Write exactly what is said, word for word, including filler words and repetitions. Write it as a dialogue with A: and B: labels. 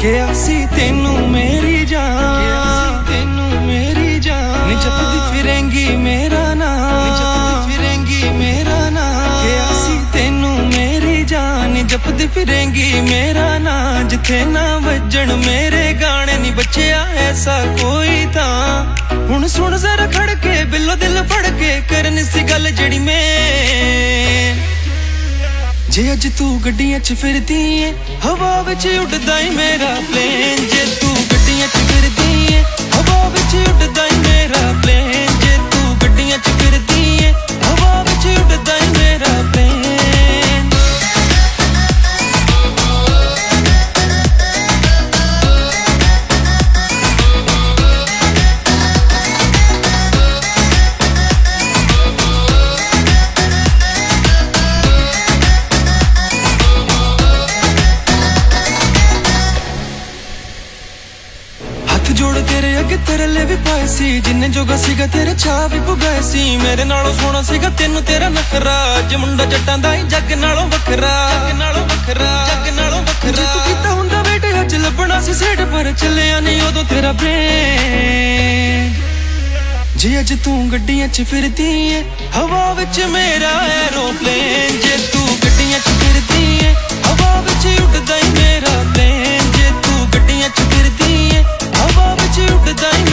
A: किया सी तेनू मेरी जान, तेनू मेरी जान नी जपदी फिरेंगी मेरा नाम, नी जपदी फिरेंगी मेरा नाम। किया सी तेनू मेरी जान नी जपदी फिरेंगी मेरा नाम। जिथे ना वजन मेरे गाने नी बचिया ऐसा कोई था। हुण सुन जरा खड़के बिल्लो दिल फड़ के करनी सी गल जड़ी में। जे अज तू गड्डियां च फिरदी है हवा विच उड़दा ही मेरा प्लेन। जे तू गड्डियां च फिरदी है हवा विच उड़दा ही मेरा प्लेन। जे तू गड्डियां च फिरदी है हवा विच उड़दा ही मेरा प्लेन। जोड़ तेरे अगे तरले भी पाए सी जिन्ने जोगा सीगा तेरे छा भी पुगाए सी। मेरे नालों सोना सीगा तेनू तेरा नखरा अज मुंडा जट्टां दा ही जग नालों वखरा, जग नालों वखरा, जग नालों वखरा। जे तू कीता हुंदा बेटे अज लभना सी सेठ पर चलिया नहीं उदों तेरा ब्रेन। जे अज तू गड्डियां च फिरदी है हवा विच मेरा एरोप्लेन। जे तू गड्डियां च फिरदी है हवा विच उड़दा ही मेरा प्लेन। जे तू गड्डियां च फिरदी है हवा विच उड़दा ही